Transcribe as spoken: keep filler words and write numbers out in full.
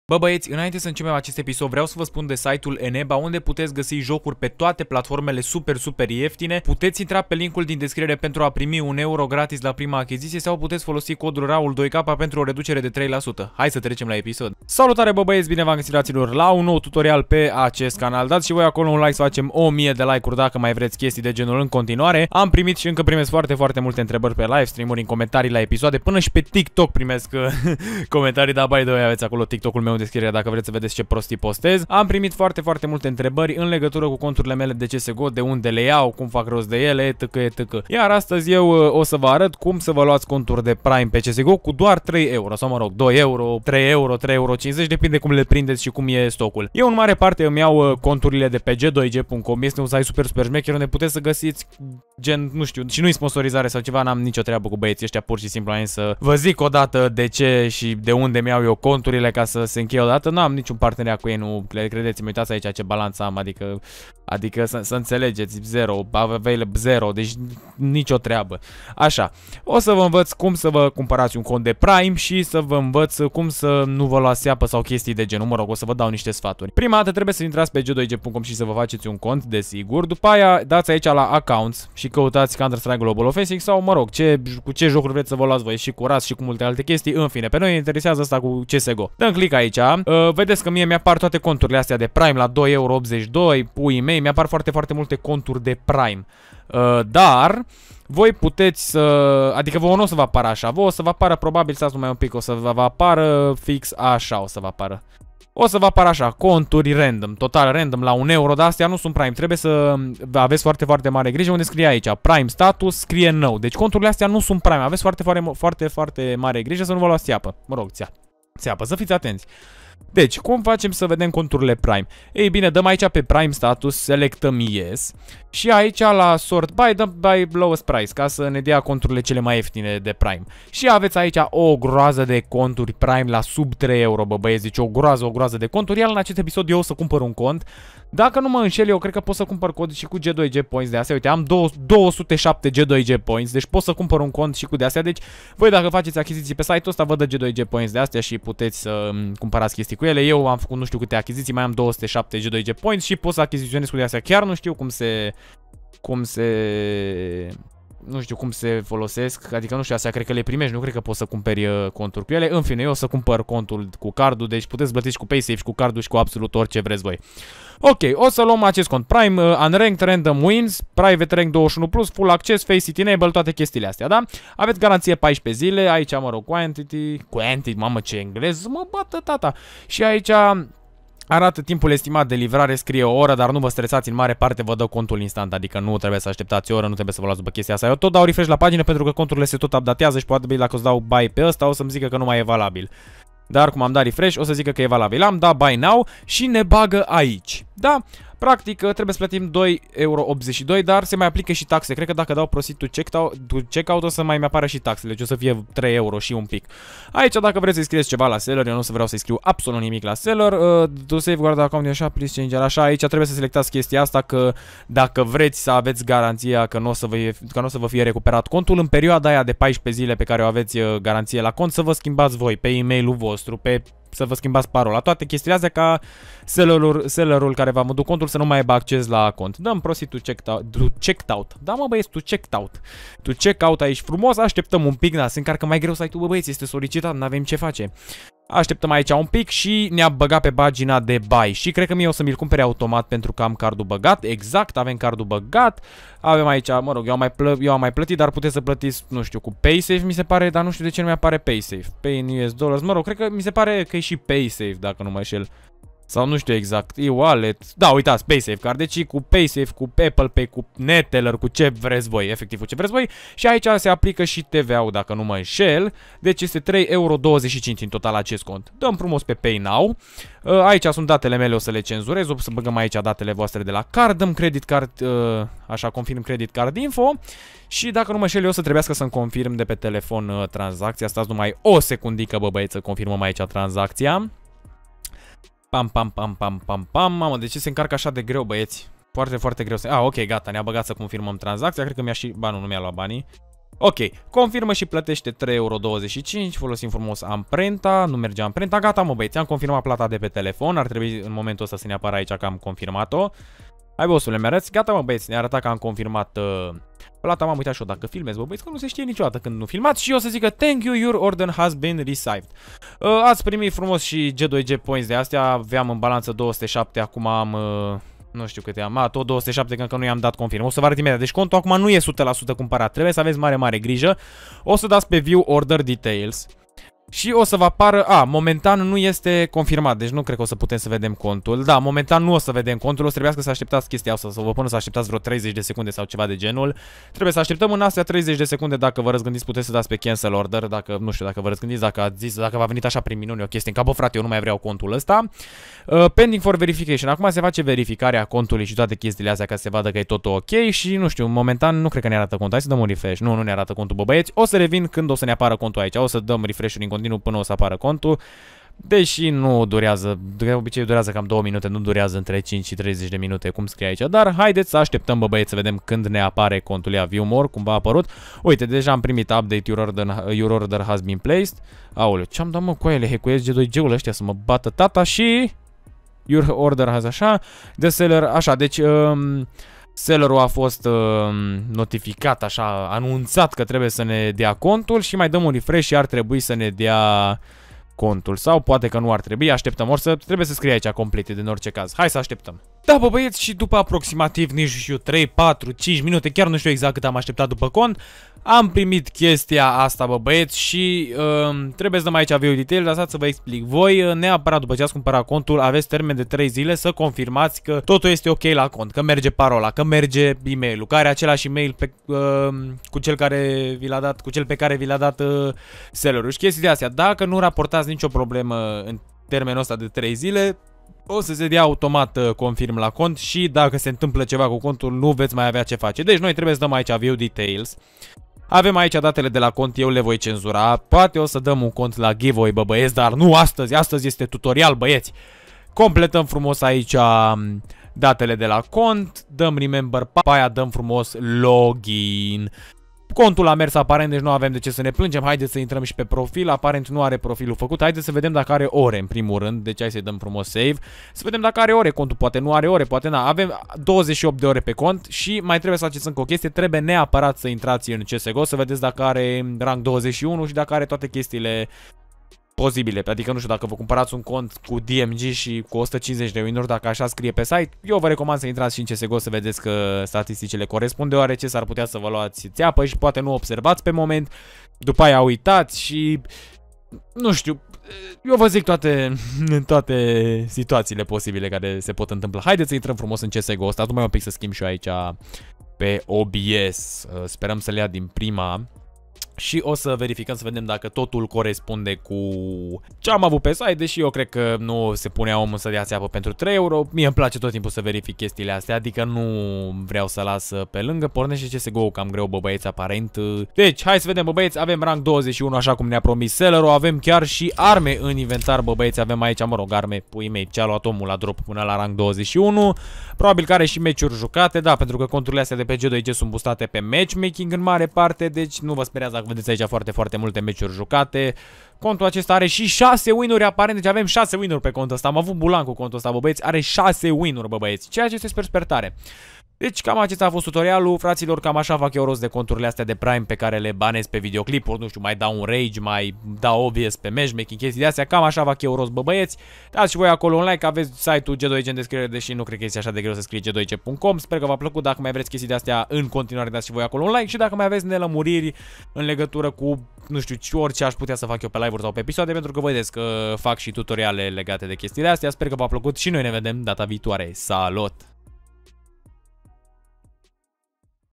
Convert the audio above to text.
Bă băieți, înainte să începem acest episod, vreau să vă spun de site-ul Eneba, unde puteți găsi jocuri pe toate platformele super, super ieftine. Puteți intra pe linkul din descriere pentru a primi un euro gratis la prima achiziție sau puteți folosi codul RAUL doi K pentru o reducere de trei la sută. Hai să trecem la episod. Salutare bă băieți, bine v-am găsit fraților la un nou tutorial pe acest canal. Dați și voi acolo un like să facem o mie de like-uri dacă mai vreți chestii de genul în continuare. Am primit și încă primesc foarte, foarte multe întrebări pe live stream-uri, în comentarii la episoade, până și pe TikTok primesc comentarii, da, by the way, aveți acolo TikTok-ul meu în descriere dacă vreți să vedeți ce prostii postez. Am primit foarte, foarte multe întrebări în legătură cu conturile mele de C S G O, de unde le iau, cum fac rost de ele, etc, et cetera. Iar astăzi eu o să vă arăt cum să vă luați conturi de Prime pe C S G O cu doar trei euro, sau mă rog, doi euro, trei euro, trei euro cincizeci, depinde cum le prindeți și cum e stocul. Eu în mare parte îmi iau conturile de pe G doi G punct com, este un site super, super șmecher unde puteți să găsiți gen, nu știu, și nu-i sponsorizare sau ceva, n-am nicio treabă cu băieții ăștia, pur și simplu am să vă zic odată de ce și de unde mi-au eu conturile ca să se încheie odată. Nu am niciun parteneriat cu ei, nu credeți-mi, uitați aici ce balanță am, adică, adică să, să înțelegeți, zero, available zero, deci nicio treabă. Așa, o să vă învăț cum să vă cumpărați un cont de Prime și să vă învăț cum să nu vă luați apă sau chestii de genul, mă rog, o să vă dau niște sfaturi. Prima dată trebuie să intrați pe G doi G punct com și să vă faceți un cont, desigur, după aia dați aici la Accounts și căutați Counter-Strike Global Offensive sau, mă rog, ce, cu ce jocuri vreți să vă luați voi, și cu R A S și cu multe alte chestii, în fine, pe noi ne interesează asta cu C S G O. Dăm click aici, uh, vedeți că mie mi-apar toate conturile astea de Prime la doi euro optzeci și doi, puii mei, mi-apar foarte, foarte multe conturi de Prime, uh, dar voi puteți să, adică vouă nu o să vă apară așa, vouă o să vă apară probabil, stați numai un pic, o să vă apară fix așa, o să vă apară. O să vă apară așa, conturi random, total random la un euro, dar astea nu sunt Prime. Trebuie să aveți foarte, foarte mare grijă unde scrie aici Prime status, scrie no. Deci conturile astea nu sunt Prime, aveți foarte, foarte, foarte, foarte mare grijă să nu vă luați țeapă. Mă rog, țeapă, țeapă, să fiți atenți. Deci, cum facem să vedem conturile Prime? Ei bine, dăm aici pe Prime status, selectăm Yes și aici la sort by, dăm by lowest price ca să ne dea conturile cele mai ieftine de Prime. Și aveți aici o groază de conturi Prime la sub trei euro, bă băieți, deci o groază, o groază de conturi. Iar în acest episod eu o să cumpăr un cont. Dacă nu mă înșel, eu cred că pot să cumpăr cod și cu G doi G points de astea. Uite, am două sute șapte G doi G points, deci pot să cumpăr un cont și cu de astea. Deci, voi dacă faceți achiziții pe site-ul ăsta, vă dă G doi G points de astea și puteți să uh, cumpărați chestii cu ele. Eu am făcut nu știu câte achiziții, mai am două sute șapte G doi G points și pot să achiziționez cu de astea. Chiar nu știu cum se cum se nu știu cum se folosesc, adică nu știu, astea cred că le primești, nu cred că poți să cumperi uh, conturi cu ele. În fine, eu o să cumpăr contul cu cardul, deci puteți plătiți cu PaySafe și cu cardul și cu absolut orice vreți voi. Ok, o să luăm acest cont Prime, uh, Unranked, Random Wins, Private Rank douăzeci și unu plus, Full Access, Face It Enable, toate chestiile astea, da? Aveți garanție paisprezece zile, aici, mă rog, Quantity, Quantity, mamă ce engleză, mă bată tata. Și aici arată timpul estimat de livrare, scrie o oră, dar nu vă stresați, în mare parte vă dă contul instant, adică nu trebuie să așteptați o oră, nu trebuie să vă luați după chestia asta. Eu tot dau refresh la pagină pentru că conturile se tot updatează și poate dacă îți dau buy pe ăsta o să-mi zică că nu mai e valabil. Dar cum am dat refresh, o să zică că e valabil. Am dat buy now și ne bagă aici. Da? Practic trebuie să plătim doi euro optzeci și doi, dar se mai aplică și taxe. Cred că dacă dau proceed to checkout, to checkout o să mai mi-apară și taxele, deci o să fie trei euro și un pic. Aici dacă vreți să-i scrieți ceva la seller, eu nu o să vreau să-i scriu absolut nimic la seller. Uh, to safeguard account așa, please change, așa, aici trebuie să selectați chestia asta că dacă vreți să aveți garanția că nu o să vă, că nu o să vă fie recuperat contul în perioada aia de paisprezece zile pe care o aveți garanție la cont, să vă schimbați voi pe e-mailul vostru, pe să vă schimbați parola, toate chestiile astea ca sellerul, sellerul care v-a mădut contul să nu mai aibă acces la cont. Dăm proceed to checkout, to checkout. Da mă băieți, to checkout. To checkout aici frumos, așteptăm un pic, da, se încarcă mai greu site-ul, bă băieți, este solicitat, n-avem ce face. Așteptăm aici un pic și ne-a băgat pe pagina de buy și cred că mie o să mi-l cumpere automat pentru că am cardul băgat. Exact, avem cardul băgat. Avem aici, mă rog, eu am mai, plă eu am mai plătit, dar puteți să plătiți, nu știu, cu PaySafe mi se pare, dar nu știu de ce nu mi-apare PaySafe. Pay in U S dollars, mă rog, cred că mi se pare că e și PaySafe dacă nu mă înșel. Sau nu știu exact, e-wallet, da, uitați, PaySafe card, deci cu PaySafe, cu Apple Pay, cu Neteller, cu ce vreți voi, efectiv cu ce vreți voi. Și aici se aplică și T V A-ul dacă nu mă înșel, deci este trei euro douăzeci și cinci în total acest cont. Dăm frumos pe Pay Now, aici sunt datele mele, o să le cenzurez, o să băgăm aici datele voastre de la card, dăm credit card, așa, confirm credit card info. Și dacă nu mă înșel eu o să trebuiască să-mi confirm de pe telefon tranzacția, stați numai o secundică bă băieți să confirmăm aici tranzacția. Pam, pam, pam, pam, pam, pam. Mamă, de ce se încarcă așa de greu, băieți? Foarte, foarte greu. Ah, ok, gata, ne-a băgat să confirmăm tranzacția. Cred că mi-a și... Ba, nu, nu mi-a luat banii. Ok, confirmă și plătește trei euro douăzeci și cinci, folosim frumos amprenta, nu merge amprenta, gata mă băieți, am confirmat plata de pe telefon, ar trebui în momentul ăsta să ne apară aici că am confirmat-o. Hai bossule, mi-arăți? Gata mă băieți, ne arăta că am confirmat uh, plata, m-am uitat și eu dacă filmez bă băieți, că nu se știe niciodată când nu filmați și eu să zic că thank you, your order has been received. Uh, ați primit frumos și G doi G points de astea, aveam în balanță două sute șapte, acum am... Uh, nu știu câte am, a, tot două sute șapte, că încă nu i-am dat confirm. O să vă arăt imediat. Deci contul acum nu e o sută la sută cumpărat. Trebuie să aveți mare, mare grijă. O să dați pe View Order Details. Și o să vă apară, a, momentan nu este confirmat, deci nu cred că o să putem să vedem contul. Da, momentan nu o să vedem contul, o să trebuiască să așteptați chestia asta, să vă pun să așteptați vreo treizeci de secunde sau ceva de genul. Trebuie să așteptăm în astea treizeci de secunde, dacă vă răzgândiți puteți să dați pe Cancel Order, dacă, nu știu, dacă vă răzgândiți, dacă ați zis, dacă v-a venit așa prin minune o chestie în cap, bă frate, eu nu mai vreau contul ăsta. Uh, pending for verification, acum se face verificarea contului și toate chestiile astea ca să se vadă că e totul ok și, nu știu, momentan nu cred că ne arată contul, hai să dăm un refresh, nu, nu ne arată contul, bă băieți, o să revin când o să ne apară contul aici, o să dăm refresh-uri în continuu până o să apară contul, deși nu durează, de obicei durează cam două minute, nu durează între cinci și treizeci de minute, cum scrie aici, dar haideți să așteptăm, bă băieți, să vedem când ne apare contul, ia View More, cum v-a apărut. Uite, deja am primit update, your order, your order has been placed. Aoleu, ce-am dat mă cu ele, hecuiesc G doi G-ul ăștia să mă bată tata și... Your order has așa, the seller, așa, deci... Um, sellerul a fost uh, notificat, așa, anunțat că trebuie să ne dea contul și mai dăm un refresh și ar trebui să ne dea contul. Sau poate că nu ar trebui, așteptăm, ori să trebuie să scrie aici completed în orice caz. Hai să așteptăm. Da, bă băieți, și după aproximativ, nici știu, trei, patru, cinci minute, chiar nu știu exact cât am așteptat după cont, am primit chestia asta, bă băieți, și uh, trebuie să dăm aici view detail, lăsați să vă explic. Voi, neapărat după ce ați cumpărat contul, aveți termen de trei zile să confirmați că totul este ok la cont, că merge parola, că merge e-mailul, că are același e-mail pe, uh, cu cel care vi l-a dat, cu cel pe care vi l-a dat uh, sellerul. Și chestii de astea, dacă nu raportați nicio problemă în termenul ăsta de trei zile, o să se dea automat uh, confirm la cont și dacă se întâmplă ceva cu contul, nu veți mai avea ce face. Deci noi trebuie să dăm aici view details. Avem aici datele de la cont, eu le voi cenzura. Poate o să dăm un cont la giveaway, bă băieți, dar nu astăzi. Astăzi este tutorial, băieți. Completăm frumos aici datele de la cont. Dăm remember, pe aia dăm frumos login. Contul a mers aparent, deci nu avem de ce să ne plângem. Haideți să intrăm și pe profil. Aparent nu are profilul făcut. Haideți să vedem dacă are ore în primul rând. Deci hai să-i dăm frumos save. Să vedem dacă are ore contul. Poate nu are ore, poate na. Avem douăzeci și opt de ore pe cont și mai trebuie să faceți încă o chestie. Trebuie neapărat să intrați în C S G O să vedeți dacă are rank douăzeci și unu și dacă are toate chestiile posibile. Adică nu știu, dacă vă cumpărați un cont cu D M G și cu o sută cincizeci de win-uri, dacă așa scrie pe site, eu vă recomand să intrați și în C S G O să vedeți că statisticile corespund, deoarece s-ar putea să vă luați țeapă și poate nu observați pe moment, după aia uitați și nu știu, eu vă zic toate, în toate situațiile posibile care se pot întâmpla. Haideți să intrăm frumos în C S G O, stați mai un pic să schimb și eu aici pe O B S, sperăm să le ia din prima. Și o să verificăm să vedem dacă totul corespunde cu ce am avut pe site, deși eu cred că nu se punea omul să dea țeapă pentru trei euro. Mie îmi place tot timpul să verific chestiile astea, adică nu vreau să las pe lângă. Pornește C S G O cam greu, bă băieți, aparent. Deci, hai să vedem, bă băieți, avem rank douăzeci și unu, așa cum ne-a promis sellerul. Avem chiar și arme în inventar, bă băieți, avem aici, mă rog, arme, pui mei, ce-a luat omul la drop până la rank douăzeci și unu. Probabil că are și meciuri jucate, da, pentru că conturile astea de pe G doi G sunt boostate pe matchmaking în mare parte, deci nu vă speriați dacă vedeți aici foarte, foarte multe meciuri jucate. Contul acesta are și șase win-uri aparent, deci avem șase win-uri pe contul ăsta. Am avut bulan cu contul ăsta, bă băieți, are șase win-uri, bă băieți, ceea ce este sper sper tare. Deci cam acesta a fost tutorialul, fraților, cam așa fac eu rost de conturile astea de Prime pe care le banez pe videoclipuri, nu știu, mai dau un rage, mai dau obvious pe matchmaking, chestii de astea, cam așa fac eu rost, bă băieți. Dați și voi acolo un like, aveți site-ul G doi G în descriere, deși nu cred că este așa de greu să scrie G doi G punct com. Sper că v-a plăcut, dacă mai vreți chestii de astea în continuare, dați și voi acolo un like și dacă mai aveți nelămuriri în legătură cu, nu știu, orice aș putea să fac eu pe live-uri sau pe episoade, pentru că vedeți că fac și tutoriale legate de chestiile astea. Sper că v-a plăcut și noi ne vedem data viitoare. Salut!